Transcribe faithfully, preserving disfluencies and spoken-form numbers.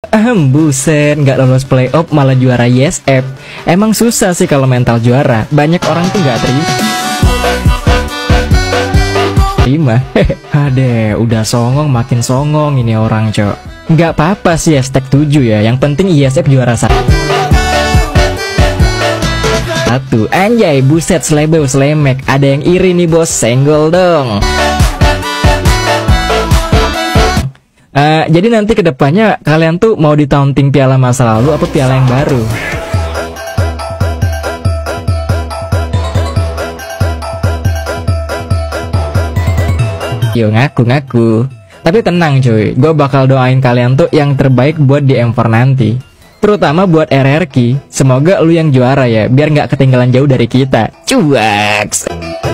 Ahem, buset, nggak lolos playoff malah juara Y S F. Emang susah sih kalau mental juara. Banyak orang tuh nggak terima. Terima, Ade, udah songong makin songong ini orang, cok. Nggak apa-apa sih hashtag tujuh ya. Yang penting Y S F juara satu. Satu, anjay, buset, selebeu selemek. Ada yang iri nih bos, senggol dong. Uh, jadi nanti kedepannya kalian tuh mau ditaunting piala masa lalu apa piala yang baru? Yo ngaku-ngaku. Tapi tenang cuy, gue bakal doain kalian tuh yang terbaik buat di M empat nanti. Terutama buat R R Q, semoga lu yang juara ya, biar nggak ketinggalan jauh dari kita. Cuaks.